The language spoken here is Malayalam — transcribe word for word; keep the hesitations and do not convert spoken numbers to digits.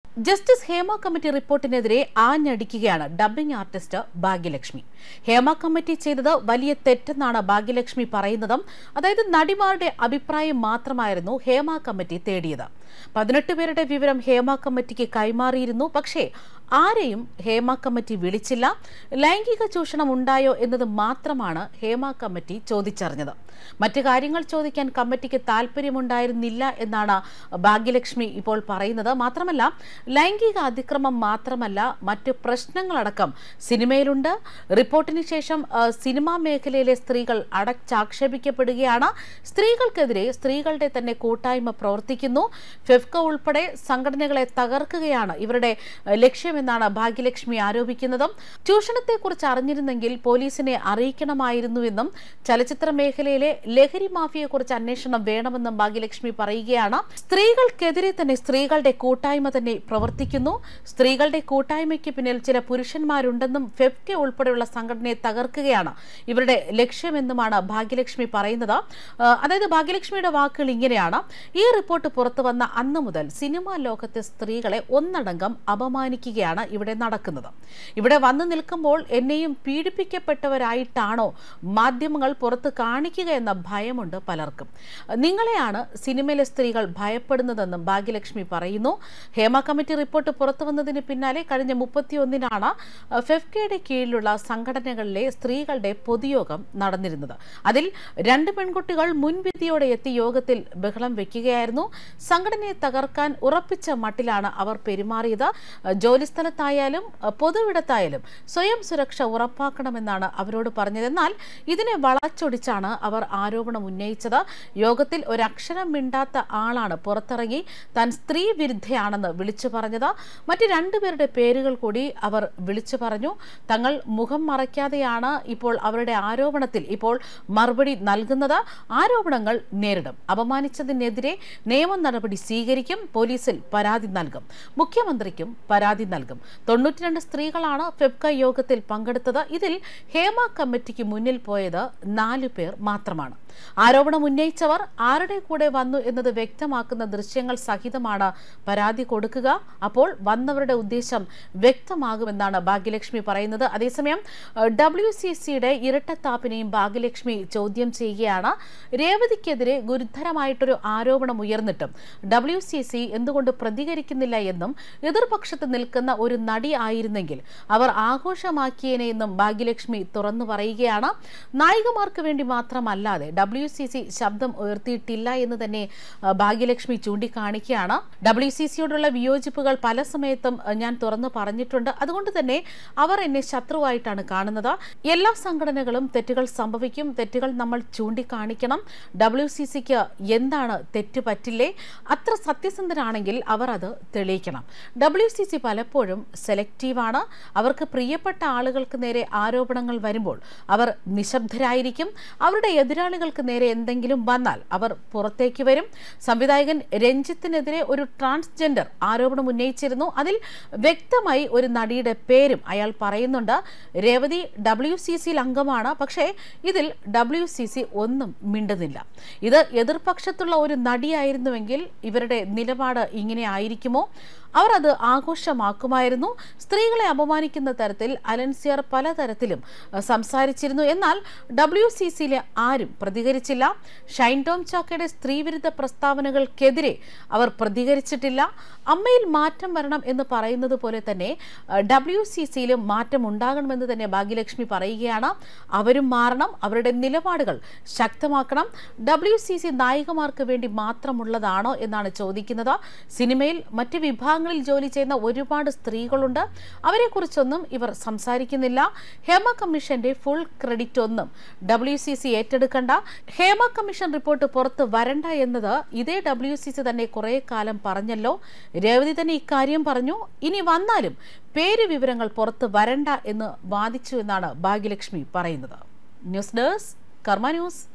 ജസ്റ്റിസ് ഹേമ കമ്മിറ്റി റിപ്പോർട്ടിനെതിരെ ആഞ്ഞടിക്കുകയാണ് dubbing artist Bhagyalakshmi. Hema committee ചെയ്തത് വലിയ തെറ്റെന്നാണ് ഭാഗ്യലക്ഷ്മി പറയുന്നത്. അതായത് നടിമാരുടെ അഭിപ്രായം മാത്രമായിരുന്നു ഹേമ കമ്മിറ്റി തേടിയത്. പതിനെട്ട് പേരുടെ വിവരം ഹേമ കമ്മിറ്റിക്ക് കൈമാറിയിരുന്നു. പക്ഷേ ആരെയും ഹേമ കമ്മിറ്റി വിളിച്ചില്ല. ലൈംഗിക ചൂഷണം ഉണ്ടായോ എന്നത് മാത്രമാണ് ഹേമ കമ്മിറ്റി ചോദിച്ചറിഞ്ഞത്. മറ്റു കാര്യങ്ങൾ ചോദിക്കാൻ കമ്മിറ്റിക്ക് താല്പര്യമുണ്ടായിരുന്നില്ല എന്നാണ് ഭാഗ്യലക്ഷ്മി ഇപ്പോൾ പറയുന്നത്. മാത്രമല്ല, ലൈംഗിക അതിക്രമം മാത്രമല്ല, മറ്റു പ്രശ്നങ്ങളടക്കം സിനിമയിലുണ്ട്. റിപ്പോർട്ടിന് ശേഷം സിനിമാ മേഖലയിലെ സ്ത്രീകൾ അടച്ചാക്ഷേപിക്കപ്പെടുകയാണ്. സ്ത്രീകൾക്കെതിരെ സ്ത്രീകളുടെ തന്നെ കൂട്ടായ്മ പ്രവർത്തിക്കുന്നു. ഫെഫ്ക ഉൾപ്പെടെ സംഘടനകളെ തകർക്കുകയാണ് ഇവരുടെ ലക്ഷ്യമെന്നാണ് ഭാഗ്യലക്ഷ്മി ആരോപിക്കുന്നത്. ചൂഷണത്തെക്കുറിച്ച് അറിഞ്ഞിരുന്നെങ്കിൽ പോലീസിനെ അറിയിക്കണമായിരുന്നുവെന്നും ചലച്ചിത്ര മേഖലയിലെ ലഹരി മാഫിയെക്കുറിച്ച് അന്വേഷണം വേണമെന്നും ഭാഗ്യലക്ഷ്മി പറയുകയാണ്. സ്ത്രീകൾക്കെതിരെ തന്നെ സ്ത്രീകളുടെ കൂട്ടായ്മ തന്നെ പ്രവർത്തിക്കുന്നു. സ്ത്രീകളുടെ കൂട്ടായ്മയ്ക്ക് പിന്നിൽ ചില പുരുഷന്മാരുണ്ടെന്നും ഫെഫ്ക ഉൾപ്പെടെയുള്ള സംഘടനയെ തകർക്കുകയാണ് ഇവരുടെ ലക്ഷ്യമെന്നുമാണ് ഭാഗ്യലക്ഷ്മി പറയുന്നത്. അതായത് ഭാഗ്യലക്ഷ്മിയുടെ വാക്കുകൾ ഇങ്ങനെയാണ്: ഈ റിപ്പോർട്ട് പുറത്തു വന്ന അന്ന് മുതൽ സിനിമാ ലോകത്തെ സ്ത്രീകളെ ഒന്നടങ്കം അപമാനിക്കുകയാണ് ഇവിടെ നടക്കുന്നത്. ഇവിടെ വന്നു നിൽക്കുമ്പോൾ എന്നെയും പീഡിപ്പിക്കപ്പെട്ടവരായിട്ടാണോ മാധ്യമങ്ങൾ പുറത്ത് കാണിക്കുക എന്ന ഭയമുണ്ട് പലർക്കും. നിങ്ങളെയാണ് സിനിമയിലെ സ്ത്രീകൾ ഭയപ്പെടുന്നതെന്നും ഭാഗ്യലക്ഷ്മി പറയുന്നു. ഹേമ കമ്മിറ്റി റിപ്പോർട്ട് പുറത്തു വന്നതിന് പിന്നാലെ കഴിഞ്ഞ മുപ്പത്തിയൊന്നിനാണ് ഫെഫ്കയുടെ കീഴിലുള്ള സംഘടനകളിലെ സ്ത്രീകളുടെ പൊതുയോഗം നടന്നിരുന്നത്. അതിൽ രണ്ട് പെൺകുട്ടികൾ മുൻവിധിയോടെ എത്തി യോഗത്തിൽ ബഹളം വെക്കുകയായിരുന്നു. സംഘടനയെ തകർക്കാൻ ഉറപ്പിച്ച മട്ടിലാണ് അവർ പെരുമാറിയത്. ജോലിസ്ഥലത്തായാലും പൊതുവിടത്തായാലും സ്വയം സുരക്ഷ ഉറപ്പാക്കണമെന്നാണ് അവരോട് പറഞ്ഞത്. എന്നാൽ ഇതിനെ വളച്ചൊടിച്ചാണ് അവർ ആരോപണം ഉന്നയിച്ചത്. യോഗത്തിൽ ഒരക്ഷരം മിണ്ടാത്ത ആളാണ് പുറത്തിറങ്ങി താൻ സ്ത്രീ വിരുദ്ധയാണെന്ന് വിളിച്ചു പറഞ്ഞത്. മറ്റ് രണ്ടുപേരുടെ പേരുകൾ കൂടി അവർ വിളിച്ചു പറഞ്ഞു. തങ്ങൾ മുഖം മറയ്ക്കാതെയാണ് ഇപ്പോൾ അവരുടെ ആരോപണത്തിൽ ഇപ്പോൾ മറുപടി നൽകുന്നത്. ആരോപണങ്ങൾ നേരിടും. അപമാനിച്ചതിനെതിരെ നിയമ നടപടി സ്വീകരിക്കും. പോലീസിൽ പരാതി നൽകും. മുഖ്യമന്ത്രിക്കും പരാതി നൽകും. തൊണ്ണൂറ്റിരണ്ട് സ്ത്രീകളാണ് ഫെഫ്ക യോഗത്തിൽ പങ്കെടുത്തത്. ഇതിൽ ഹേമ കമ്മിറ്റിക്ക് മുന്നിൽ പോയത് നാലു പേർ മാത്രമാണ്. ആരോപണം ഉന്നയിച്ചവർ ആരുടെ കൂടെ വന്നു എന്നത് വ്യക്തമാക്കുന്ന ദൃശ്യങ്ങൾ സഹിതമാണ് പരാതി കൊടുക്കുക. അപ്പോൾ വന്നവരുടെ ഉദ്ദേശം വ്യക്തമാകുമെന്നാണ് ഭാഗ്യലക്ഷ്മി പറയുന്നത്. അതേസമയം ഡബ്ല്യു സി സിയുടെ ഇരട്ടത്താപ്പിനെയും ഭാഗ്യലക്ഷ്മി ചോദ്യം ചെയ്യുകയാണ്. രേവതിക്കെതിരെ ഗുരുതരമായിട്ടൊരു ആരോപണം ഉയർന്നിട്ടും ഡബ്ല്യു സി സി എന്തുകൊണ്ട് പ്രതികരിക്കുന്നില്ല എന്നും എതിർപക്ഷത്ത് നിൽക്കുന്ന ഒരു നടി ആയിരുന്നെങ്കിൽ അവർ ആഘോഷമാക്കിയേനെ എന്നും ഭാഗ്യലക്ഷ്മി തുറന്നു പറയുകയാണ്. നായികമാർക്ക് വേണ്ടി മാത്രമല്ലാതെ ഡബ്ല്യു സി സി ശബ്ദം ഉയർത്തിയിട്ടില്ല എന്ന് തന്നെ ഭാഗ്യലക്ഷ്മി ചൂണ്ടിക്കാണിക്കുകയാണ്. ഡബ്ല്യു സി സിയോടുള്ള വിയോജിപ്പുകൾ പല സമയത്തും ഞാൻ തുറന്നു പറഞ്ഞിട്ടുണ്ട്. അതുകൊണ്ട് തന്നെ അവർ എന്നെ ശത്രുവായിട്ടാണ് കാണുന്നത്. എല്ലാ സംഘടനകളും തെറ്റുകൾ സംഭവിക്കും. തെറ്റുകൾ നമ്മൾ ചൂണ്ടിക്കാണിക്കണം. ഡബ്ല്യു സി സിക്ക് എന്താണ് തെറ്റ് പറ്റില്ലേ? അത്ര സത്യസന്ധരാണെങ്കിൽ അവർ അത് തെളിയിക്കണം. ഡബ്ല്യു സി സി പലപ്പോഴും സെലക്റ്റീവാണ്. അവർക്ക് പ്രിയപ്പെട്ട ആളുകൾക്ക് നേരെ ആരോപണങ്ങൾ വരുമ്പോൾ അവർ നിശബ്ദരായിരിക്കും. അവരുടെ എതിരാളികൾക്ക് നേരെ എന്തെങ്കിലും വന്നാൽ അവർ പുറത്തേക്ക് വരും. സംവിധായകൻ രഞ്ജിത്തിനെതിരെ ഒരു ട്രാൻസ്ജെൻഡർ ആരോപണം ഉന്നയിച്ചിരുന്നു. അതിൽ വ്യക്തമായി ഒരു നടിയുടെ പേരും അയാൾ പറയുന്നുണ്ട്. രേവതി ഡബ്ല്യു സി സിയിൽ അംഗമാണ്. പക്ഷേ ഇതിൽ ഡബ്ല്യു സി സി ഒന്നും മിണ്ടുന്നില്ല. ഇത് എതിർപക്ഷത്തുള്ള ഒരു നടിയായിരുന്നുവെങ്കിൽ ഇവരുടെ നിലപാട് ഇങ്ങനെ ആയിരിക്കുമോ? അവർ അത് ആഘോഷമാക്കുമായിരുന്നു. സ്ത്രീകളെ അപമാനിക്കുന്ന തരത്തിൽ അലൻസിയർ പലതരത്തിലും സംസാരിച്ചിരുന്നു. എന്നാൽ ഡബ്ല്യു സി സിയിലെ ആരും പ്രതികരിച്ചില്ല. ഷൈൻ ടോം ചാക്കയുടെ സ്ത്രീവിരുദ്ധ പ്രസ്താവനകൾക്കെതിരെ അവർ പ്രതികരിച്ചിട്ടില്ല. അമ്മയിൽ മാറ്റം വരണം എന്ന് പറയുന്നത് പോലെ തന്നെ ഡബ്ല്യു സി സിയിലും മാറ്റം ഉണ്ടാകണമെന്ന് തന്നെ ഭാഗ്യലക്ഷ്മി പറയുകയാണ്. അവരും മാറണം. അവരുടെ നിലപാടുകൾ ശക്തമാക്കണം. ഡബ്ല്യു സി സി നായികമാർക്ക് വേണ്ടി മാത്രമുള്ളതാണോ എന്നാണ് ചോദിക്കുന്നത്. സിനിമയിൽ മറ്റ് വിഭാഗ ിൽ ജോലി ചെയ്യുന്ന ഒരുപാട് സ്ത്രീകളുണ്ട്. അവരെക്കുറിച്ചൊന്നും ഇവർ സംസാരിക്കുന്നില്ല. ഹേമ കമ്മീഷന്റെ ഫുൾ ക്രെഡിറ്റ് ഒന്നും ഡബ്ല്യു സി സി ഏറ്റെടുക്കണ്ട. ഹേമ കമ്മീഷൻ റിപ്പോർട്ട് പുറത്ത് വരണ്ട എന്നത് ഇതേ ഡബ്ല്യു സി സി തന്നെ കുറെ കാലം പറഞ്ഞല്ലോ. രേവതി തന്നെ ഇക്കാര്യം പറഞ്ഞു. ഇനി വന്നാലും പേര് വിവരങ്ങൾ പുറത്ത് വരണ്ട എന്ന് വാദിച്ചു എന്നാണ് ഭാഗ്യലക്ഷ്മി പറയുന്നത്. News desk Karma news.